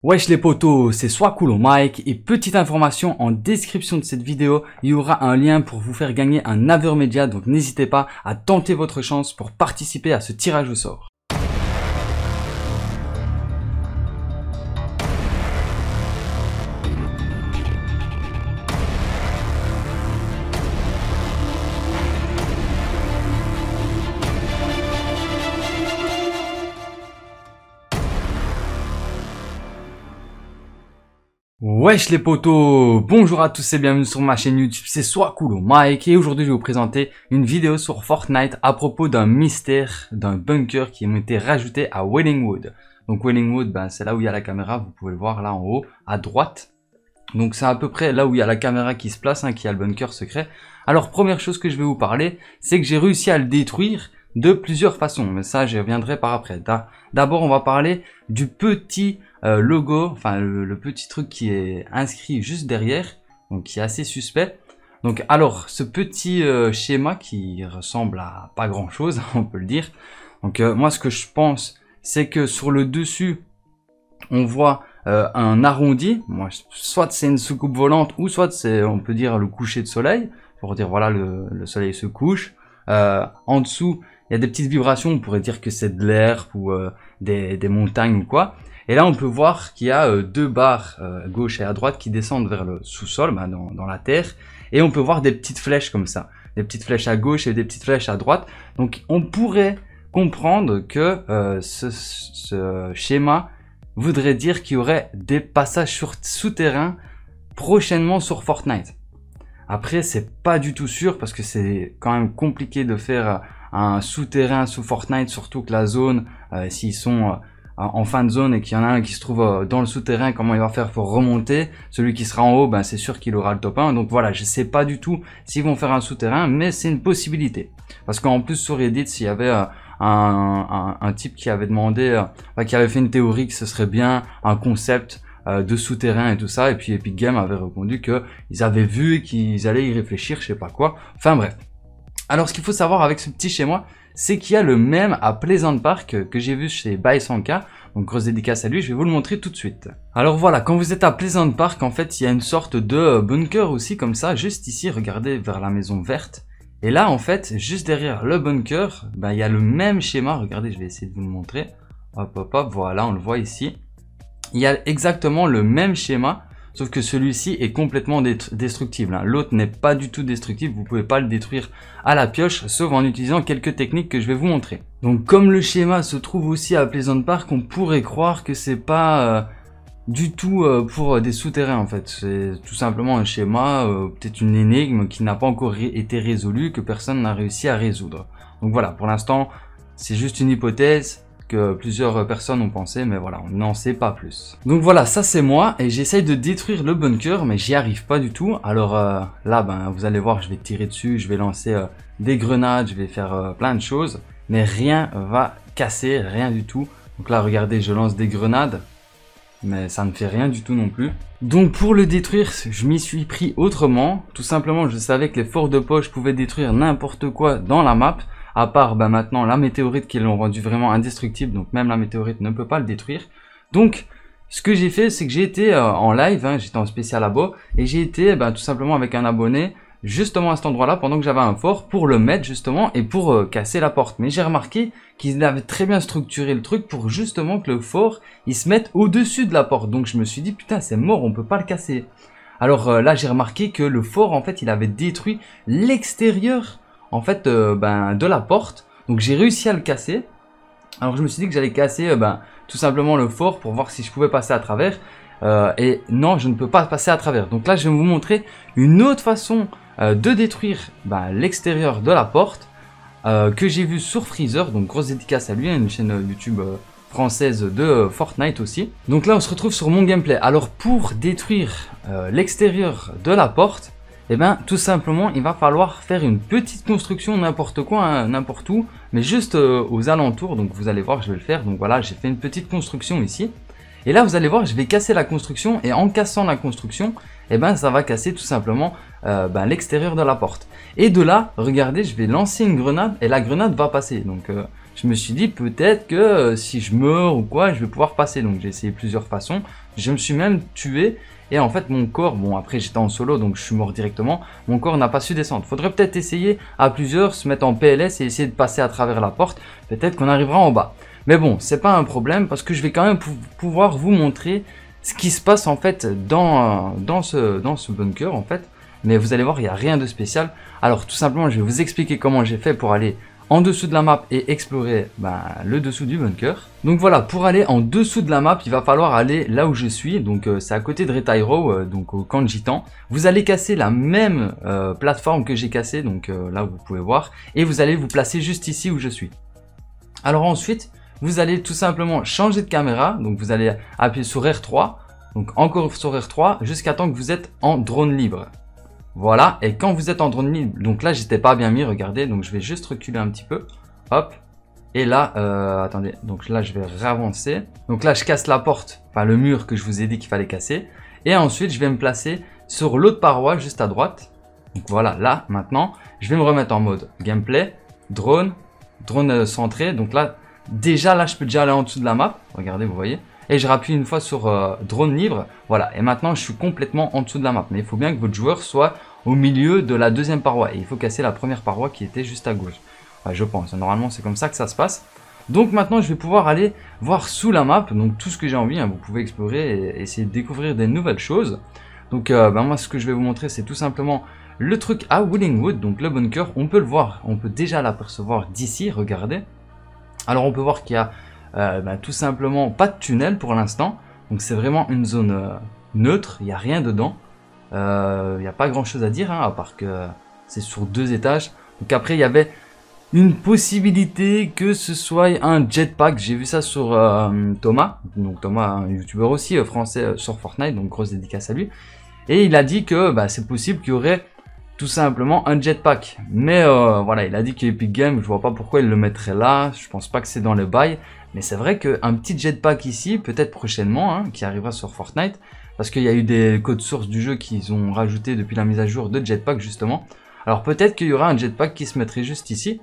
Wesh les potos, c'est Swakcool au mic et petite information en description de cette vidéo, il y aura un lien pour vous faire gagner un Avermedia, donc n'hésitez pas à tenter votre chance pour participer à ce tirage au sort. Wesh les potos, bonjour à tous et bienvenue sur ma chaîne YouTube, c'est Swakcool au mic et aujourd'hui je vais vous présenter une vidéo sur Fortnite à propos d'un mystère, d'un bunker qui a été rajouté à Wellingwood. Donc Wellingwood, c'est là où il y a la caméra, vous pouvez le voir là en haut, à droite. Donc c'est à peu près là où il y a la caméra qui se place, qui a le bunker secret. Alors première chose que je vais vous parler, c'est que j'ai réussi à le détruire de plusieurs façons, mais ça j'y reviendrai par après. D'abord on va parler du petit logo, enfin le petit truc qui est inscrit juste derrière, donc qui est assez suspect. Donc alors ce petit schéma qui ressemble à pas grand chose, on peut le dire. Donc moi ce que je pense, c'est que sur le dessus on voit un arrondi, soit c'est une soucoupe volante ou soit c'est, on peut dire, le coucher de soleil, pour dire voilà le soleil se couche. En dessous il y a des petites vibrations, on pourrait dire que c'est de l'air ou des montagnes ou quoi. Et là on peut voir qu'il y a deux barres à gauche et à droite qui descendent vers le sous-sol, dans la terre. Et on peut voir des petites flèches comme ça, des petites flèches à gauche et des petites flèches à droite. Donc on pourrait comprendre que ce schéma voudrait dire qu'il y aurait des passages souterrains prochainement sur Fortnite. Après c'est pas du tout sûr parce que c'est quand même compliqué de faire un souterrain sous Fortnite, surtout que la zone, s'ils sont en fin de zone et qu'il y en a un qui se trouve dans le souterrain, comment il va faire pour remonter? Celui qui sera en haut, c'est sûr qu'il aura le top 1. Donc voilà, je sais pas du tout s'ils vont faire un souterrain, mais c'est une possibilité. Parce qu'en plus sur Reddit, s'il y avait un type qui avait demandé, qui avait fait une théorie que ce serait bien un concept de souterrain et tout ça, et puis Epic Games avait répondu que ils avaient vu et qu'ils allaient y réfléchir, je sais pas quoi. Enfin bref. Alors ce qu'il faut savoir avec ce petit schéma, c'est qu'il y a le même à Pleasant Park que j'ai vu chez Baisanka. Donc grosse dédicace à lui, je vais vous le montrer tout de suite. Alors voilà, quand vous êtes à Pleasant Park, en fait il y a une sorte de bunker aussi comme ça, juste ici, regardez vers la maison verte. Et là en fait, juste derrière le bunker, il y a le même schéma, regardez, je vais essayer de vous le montrer. Hop hop hop, voilà, on le voit ici. Il y a exactement le même schéma, sauf que celui-ci est complètement destructible. L'autre n'est pas du tout destructible, vous pouvez pas le détruire à la pioche, sauf en utilisant quelques techniques que je vais vous montrer. Donc comme le schéma se trouve aussi à Pleasant Park, on pourrait croire que c'est pas du tout pour des souterrains en fait. C'est tout simplement un schéma, peut-être une énigme qui n'a pas encore été résolue, que personne n'a réussi à résoudre. Donc voilà, pour l'instant, c'est juste une hypothèse que plusieurs personnes ont pensé, mais voilà, on n'en sait pas plus. Donc voilà, ça c'est moi, et j'essaye de détruire le bunker, mais j'y arrive pas du tout. Alors là, vous allez voir, je vais tirer dessus, je vais lancer des grenades, je vais faire plein de choses, mais rien va casser, rien du tout. Donc là, regardez, je lance des grenades, mais ça ne fait rien du tout non plus. Donc pour le détruire, je m'y suis pris autrement. Tout simplement, je savais que les forts de poche pouvaient détruire n'importe quoi dans la map, à part maintenant la météorite qui l'ont rendu vraiment indestructible, donc même la météorite ne peut pas le détruire. Donc ce que j'ai fait, c'est que j'ai été en live, j'étais en spécial abo, et j'ai été tout simplement avec un abonné, justement à cet endroit là, pendant que j'avais un fort, pour le mettre justement, et pour casser la porte. Mais j'ai remarqué qu'ils avaient très bien structuré le truc pour justement que le fort, il se mette au-dessus de la porte. Donc je me suis dit, putain c'est mort, on peut pas le casser. Alors là j'ai remarqué que le fort, en fait, il avait détruit l'extérieur en fait de la porte. Donc j'ai réussi à le casser. Alors je me suis dit que j'allais casser tout simplement le fort pour voir si je pouvais passer à travers, et non, je ne peux pas passer à travers. Donc là je vais vous montrer une autre façon de détruire l'extérieur de la porte, que j'ai vu sur Freezer. Donc grosse dédicace à lui, une chaîne YouTube française de Fortnite aussi. Donc là on se retrouve sur mon gameplay. Alors pour détruire l'extérieur de la porte, tout simplement il va falloir faire une petite construction, n'importe quoi, n'importe où, mais juste aux alentours. Donc vous allez voir, je vais le faire. Donc voilà, j'ai fait une petite construction ici, et là vous allez voir, je vais casser la construction, et en cassant la construction, ça va casser tout simplement l'extérieur de la porte. Et de là, regardez, je vais lancer une grenade, et la grenade va passer. Donc je me suis dit peut-être que si je meurs ou quoi, je vais pouvoir passer. Donc j'ai essayé plusieurs façons, Je me suis même tué. Et en fait, mon corps, bon après j'étais en solo donc je suis mort directement, mon corps n'a pas su descendre. Faudrait peut-être essayer à plusieurs, se mettre en PLS et essayer de passer à travers la porte. Peut-être qu'on arrivera en bas. Mais bon, c'est pas un problème parce que je vais quand même pouvoir vous montrer ce qui se passe en fait dans ce bunker en fait. Mais vous allez voir, il n'y a rien de spécial. Alors tout simplement, je vais vous expliquer comment j'ai fait pour aller en dessous de la map et explorer le dessous du bunker. Donc voilà, pour aller en dessous de la map, il va falloir aller là où je suis. Donc c'est à côté de Retairo, donc au camp de Gitan. Vous allez casser la même plateforme que j'ai cassée, donc là vous pouvez voir. Et vous allez vous placer juste ici où je suis. Alors ensuite, vous allez tout simplement changer de caméra. Donc vous allez appuyer sur R3. Donc encore sur R3 jusqu'à temps que vous êtes en drone libre. Voilà, et quand vous êtes en drone libre, donc là j'étais pas bien mis, regardez, donc je vais juste reculer un petit peu, hop, et là, attendez, donc là je vais réavancer, donc là je casse la porte, enfin le mur que je vous ai dit qu'il fallait casser, et ensuite je vais me placer sur l'autre paroi juste à droite, donc voilà, là maintenant, je vais me remettre en mode gameplay, drone centré, donc là, déjà là je peux déjà aller en dessous de la map, regardez, vous voyez. Et je rappuie une fois sur drone libre, voilà, et maintenant je suis complètement en dessous de la map, mais il faut bien que votre joueur soit au milieu de la deuxième paroi, et il faut casser la première paroi qui était juste à gauche, ouais, je pense, normalement c'est comme ça que ça se passe. Donc maintenant je vais pouvoir aller voir sous la map, donc tout ce que j'ai envie, hein, vous pouvez explorer et essayer de découvrir des nouvelles choses. Donc moi ce que je vais vous montrer c'est tout simplement le truc à Willingwood, donc le bunker, on peut le voir, on peut déjà l'apercevoir d'ici, regardez. Alors on peut voir qu'il y a tout simplement pas de tunnel pour l'instant, donc c'est vraiment une zone neutre, il n'y a rien dedans, il n'y a pas grand chose à dire, hein, à part que c'est sur 2 étages. Donc après il y avait une possibilité que ce soit un jetpack, j'ai vu ça sur Thomas, donc Thomas un youtubeur aussi français sur Fortnite, donc grosse dédicace à lui, et il a dit que c'est possible qu'il y aurait tout simplement un jetpack, mais voilà, il a dit qu'Epic Games, je vois pas pourquoi il le mettrait là, je pense pas que c'est dans le bail. Mais c'est vrai qu'un petit jetpack ici, peut-être prochainement, hein, qui arrivera sur Fortnite, parce qu'il y a eu des codes sources du jeu qu'ils ont rajouté depuis la mise à jour de jetpack justement. Alors peut-être qu'il y aura un jetpack qui se mettrait juste ici,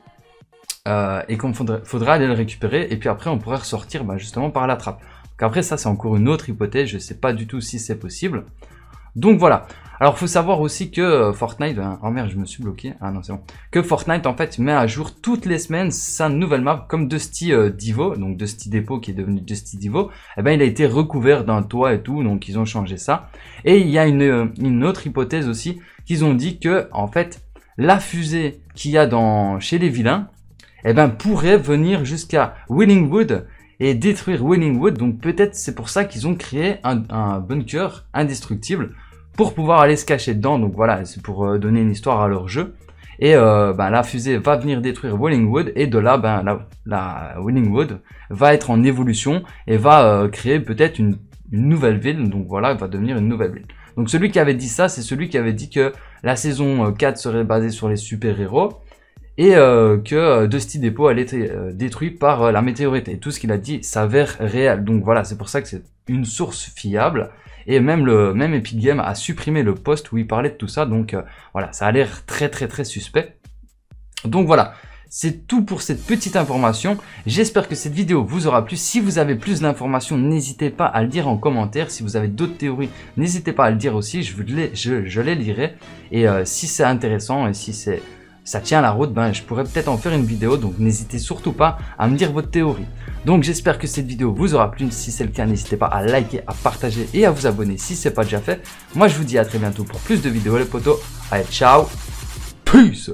et qu'on faudra aller le récupérer, et puis après on pourrait ressortir justement par la trappe. Donc après ça c'est encore une autre hypothèse, je sais pas du tout si c'est possible. Donc voilà. Alors, faut savoir aussi que Fortnite, oh merde, je me suis bloqué. Ah non, c'est bon. Que Fortnite, en fait, met à jour toutes les semaines sa nouvelle map, comme Dusty Divo, donc Dusty Depot qui est devenu Dusty Divo. Eh ben, il a été recouvert d'un toit et tout, donc ils ont changé ça. Et il y a une autre hypothèse aussi, qu'ils ont dit que, en fait, la fusée qu'il y a chez les vilains, eh ben, pourrait venir jusqu'à Willingwood et détruire Willingwood. Donc peut-être c'est pour ça qu'ils ont créé un bunker indestructible pour pouvoir aller se cacher dedans. Donc voilà, c'est pour donner une histoire à leur jeu. Et la fusée va venir détruire Willingwood, et de là, la Willingwood va être en évolution et va créer peut-être une nouvelle ville. Donc voilà, elle va devenir une nouvelle ville. Donc celui qui avait dit ça, c'est celui qui avait dit que la saison 4 serait basée sur les super-héros, et que Dusty Depot allait être détruit par la météorite. Et tout ce qu'il a dit s'avère réel. Donc voilà, c'est pour ça que c'est une source fiable. Et même Epic Games a supprimé le post où il parlait de tout ça. Donc voilà, ça a l'air très suspect. Donc voilà, c'est tout pour cette petite information. J'espère que cette vidéo vous aura plu. Si vous avez plus d'informations, n'hésitez pas à le dire en commentaire. Si vous avez d'autres théories, n'hésitez pas à le dire aussi. Je les lirai. Et si c'est intéressant et si ça tient la route, je pourrais peut-être en faire une vidéo. Donc n'hésitez surtout pas à me dire votre théorie. Donc j'espère que cette vidéo vous aura plu. Si c'est le cas, n'hésitez pas à liker, à partager et à vous abonner si ce n'est pas déjà fait. Moi je vous dis à très bientôt pour plus de vidéos les potos. Allez, ciao, peace.